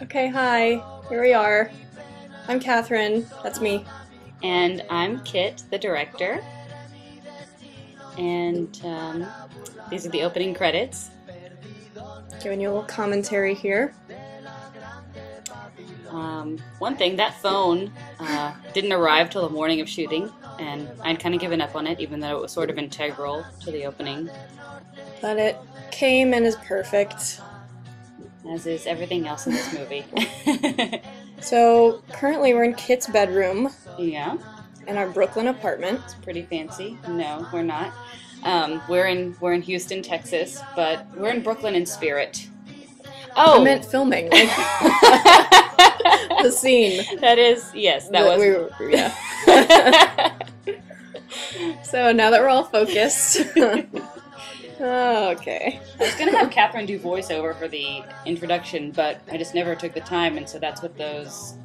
Okay, hi. Here we are. I'm Kathryn. That's me. And I'm Kit, the director. And these are the opening credits. Giving you a little commentary here. One thing, that phone didn't arrive till the morning of shooting, and I'd kind of given up on it, even though it was sort of integral to the opening. But it came and is perfect. As is everything else in this movie. So, currently we're in Kit's bedroom Yeah, in our Brooklyn apartment. it's pretty fancy. No, we're not. We're in Houston, Texas, but we're in Brooklyn in spirit. I Oh, meant filming, like the scene. that is, yes, that was. Yeah. So now that we're all focused. Okay. I was going to have Kathryn do voiceover for the introduction, but I just never took the time, and so that's what those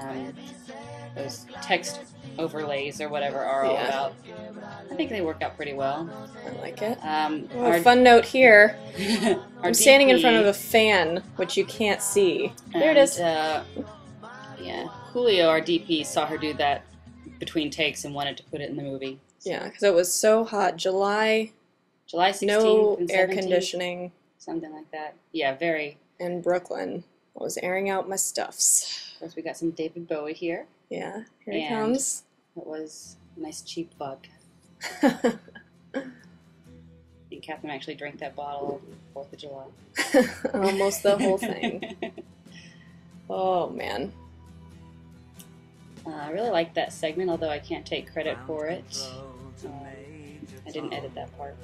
text overlays or whatever are all about. I think they work out pretty well. I like it. Our Fun note here. our I'm standing in DP, front of a fan, which you can't see. There it is. Yeah, Julio, our DP, saw her do that between takes and wanted to put it in the movie. Yeah, because it was so hot. July 16th no and air 17th, conditioning something like that. Yeah, very. in Brooklyn. I was airing out my stuffs. Of course, we got some David Bowie here. Yeah, here he And comes. It was a nice cheap bug. And Kathryn actually drank that bottle 4th of July. Almost the whole thing. Oh, man. I really like that segment, although I can't take credit for it. I didn't edit that part.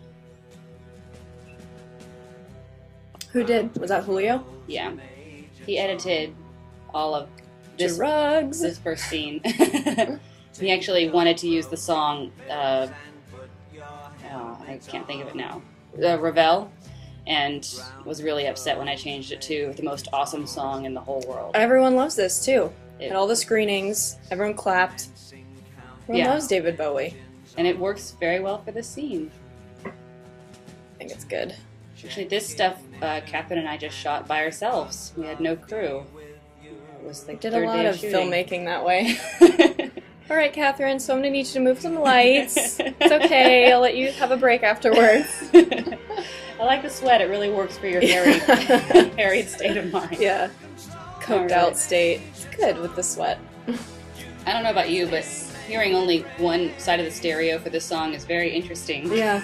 Who did? Was that Julio? Yeah. He edited all of this, Drugs. this first scene. He actually wanted to use the song, I can't think of it now, Ravel, and was really upset when I changed it to the most awesome song in the whole world. Everyone loves this, too. At all the screenings, everyone clapped. Everyone loves David Bowie. And it works very well for this scene. I think it's good. Actually, this stuff, Kathryn and I just shot by ourselves. We had no crew. It was like Did third a lot day of shooting. filmmaking that way. All right, Kathryn, so I'm going to need you to move some lights. It's okay. I'll let you have a break afterwards. I like the sweat. It really works for your harried state of mind. Yeah. Coked out state. It's good with the sweat. I don't know about you, but hearing only one side of the stereo for this song is very interesting. Yeah.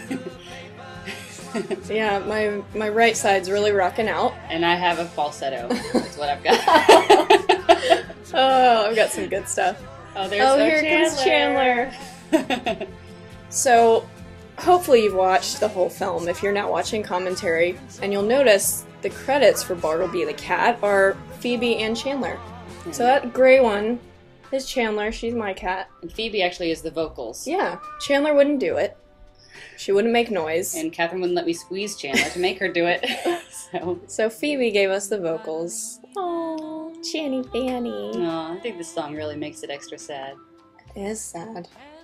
Yeah, my right side's really rocking out. And I have a falsetto. That's what I've got. Oh, I've got some good stuff. Oh, there's here comes Chandler. So, hopefully you've watched the whole film if you're not watching commentary, and you'll notice the credits for Bartleby the cat are Phoebe and Chandler. So that gray one is Chandler, she's my cat. And Phoebe actually is the vocals. Yeah, Chandler wouldn't do it. She wouldn't make noise. And Kathryn wouldn't let me squeeze Chandler to make her do it. So Phoebe gave us the vocals. Oh, Channy Fanny. No, I think this song really makes it extra sad. It is sad.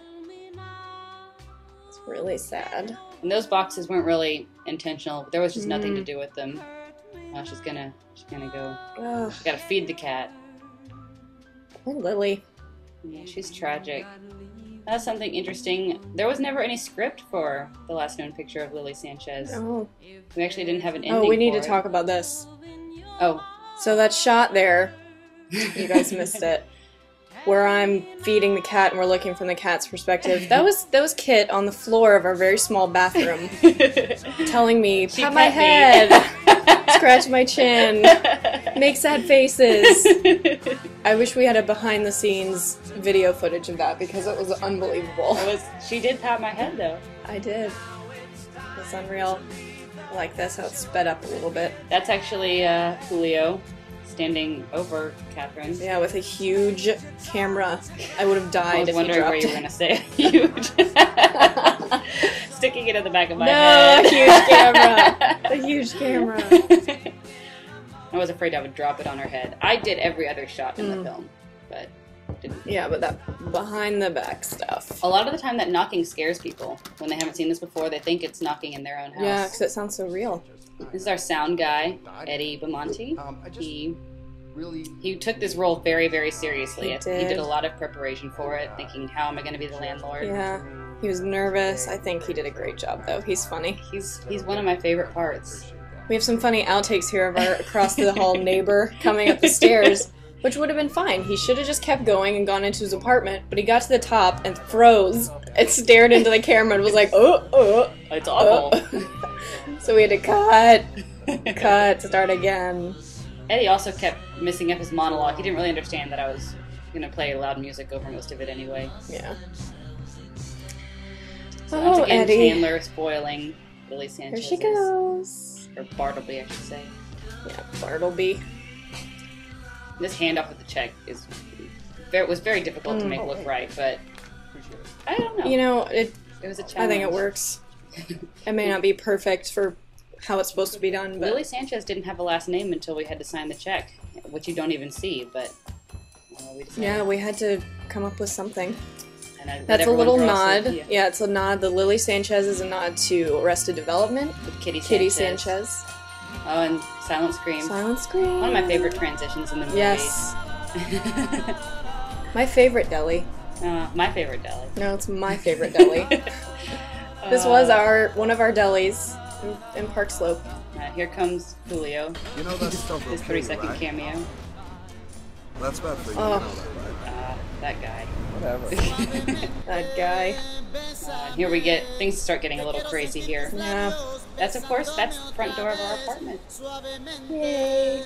It's really sad. And those boxes weren't really intentional. There was just nothing to do with them. Oh, she's gonna go. Ugh, Gotta feed the cat. poor Lily. Yeah, she's tragic. That's something interesting. There was never any script for the last known picture of Lily Sanchez. Oh, We actually didn't have an ending. oh, we need for to it. talk about this. Oh, So that shot there, you guys missed it, where I'm feeding the cat and we're looking from the cat's perspective. That was Kit on the floor of our very small bathroom, telling me, pat my pet head, scratch my chin, make sad faces. I wish we had a behind-the-scenes video footage of that because it was unbelievable. She did pat my head though. I did. It's unreal. I like this, how it's sped up a little bit. That's actually Julio standing over Kathryn. Yeah, with a huge camera. I would have I died was if he wondering dropped where you were it. gonna say huge. Sticking it in the back of my No, head. huge camera. A huge camera. I was afraid I would drop it on her head. I did every other shot in the film, but didn't. Yeah, but that behind the back stuff. A lot of the time that knocking scares people. When they haven't seen this before, they think it's knocking in their own house. Yeah, because it sounds so real. This is our sound guy, Eddie Bamonte. He He took this role very, very seriously. He He did. did a lot of preparation for it, thinking, how am I going to be the landlord? Yeah. He was nervous. I think he did a great job, though. He's funny. He's one of my favorite parts. We have some funny outtakes here of our across-the-hall neighbor coming up the stairs, which would have been fine. He should have just kept going and gone into his apartment, but he got to the top and froze and stared into the camera and was like, oh. It's awful. So we had to cut, start again. Eddie also kept messing up his monologue. He didn't really understand that I was going to play loud music over most of it anyway. Yeah. So once again, Eddie. Chandler spoiling Lily Sanchez. Here she goes. Or Bartleby, I should say. Yeah, Bartleby. This handoff of the check was very difficult to make look right, but I don't know. You know, it was a challenge. I think it works. It may not be perfect for how it's supposed to be done, but Lily Sanchez didn't have a last name until we had to sign the check, which you don't even see, but we decided. Yeah, we had to come up with something. And That's a little nod. Yeah, it's a nod. The Lily Sanchez is a nod to Arrested Development. With Kitty Sanchez. Oh, and Silent Scream. Silent Scream. One of my favorite transitions in the movie. Yes. My favorite deli. My favorite deli. No, it's my favorite deli. This was one of our delis in Park Slope. Here comes Julio. You know that stuff His will kill you, 30-second right? cameo. That's bad for you. Oh. You know that, right? That guy. Whatever. That guy. Here things start getting a little crazy here. Yeah. That's the front door of our apartment. Yay.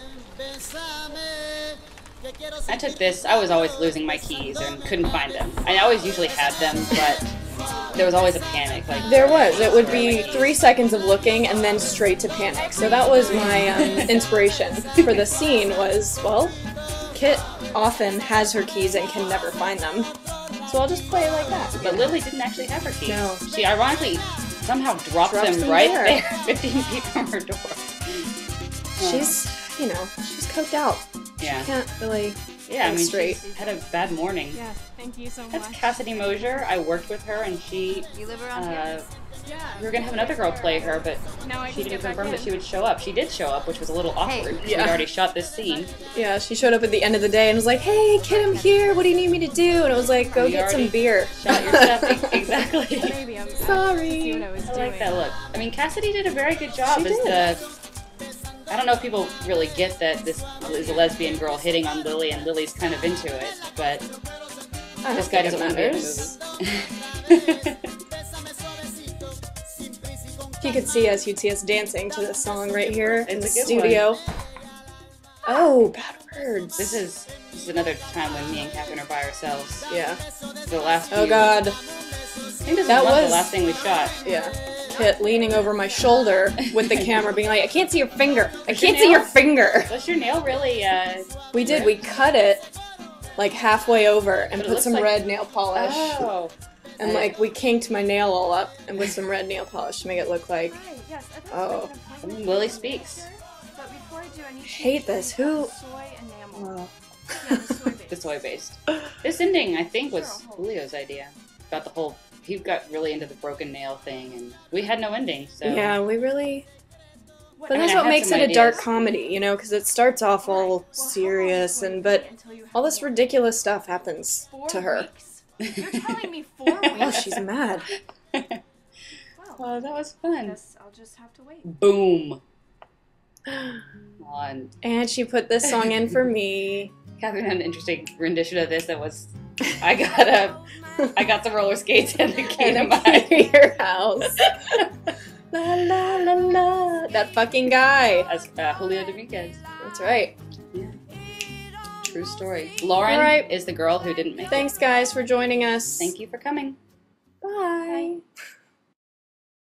I took this. I was always losing my keys and couldn't find them. I always usually had them, but there was always a panic. There was. It would be 3 seconds of looking and then straight to panic. So that was my inspiration for the scene was, well, Kit often has her keys and can never find them. So I'll just play it like that. But Lily didn't actually have her keys. No. She ironically somehow dropped them right there, 15 feet from her door. She's coked out. Yeah. She can't really think straight. She had a bad morning. Yeah, thank you so much. That's Cassidy Mosier. I worked with her, and she. You live around here? We were gonna have another girl play her, but Now I she can didn't get back confirm that in. she would show up. She did show up, which was a little awkward. Hey. She had already shot this scene. Yeah, she showed up at the end of the day and was like, "Hey, Kit, I'm here. What do you need me to do?" And I was like, "Go You get some already beer." Shot your stuff. Exactly. Maybe I'm Sorry. See what I was I doing. like that look. I mean, Cassidy did a very good job She as did. the. I don't know if people really get that this is a lesbian girl hitting on Lily, and Lily's kind of into it, but this guy doesn't want to be in the movie. If you could see us, you'd see us dancing to this song right here in the It's a good studio. Oh, bad words. This is another time when me and Kathryn are by ourselves. Yeah. The last. Oh few- God. I think this That was was- the last thing we shot. Yeah. Kit leaning over my shoulder with the camera, being like, "I can't see your finger. I Was your can't see your nail- finger." Was your nail really? We did. We cut it like halfway over and But it put looks some like- red nail polish. Oh. And like we kinked my nail all up and with some red nail polish to make it look like. Hey, yes, I'd like to Oh. make an appointment Lily with you, speaks. sir. But before I do, I need to Hate this. Who? soy enamel. Oh. Yeah, the soy base. The soy based. This ending, I think, was Julio's idea. About the whole. He got really into the broken nail thing, and we had no ending. So Yeah, we really. What- But I mean, that's I what had makes some it a dark ideas. comedy, you know, because it starts off all serious but all this ridiculous stuff happens 4 to her. weeks? You're telling me 4 weeks? Oh, she's mad. Well, Oh, that was I fun. guess I'll just have to wait. Boom. On. And she put this song in for me. Kathryn had an interesting rendition of this. That was, I got the roller skates and the key to And my. to your house. La la la la. That fucking guy. As Julio Dominguez. That's right. True story. Lauren All right. is the girl who didn't make Thanks, guys, for joining us. it. Thank you for coming. Bye.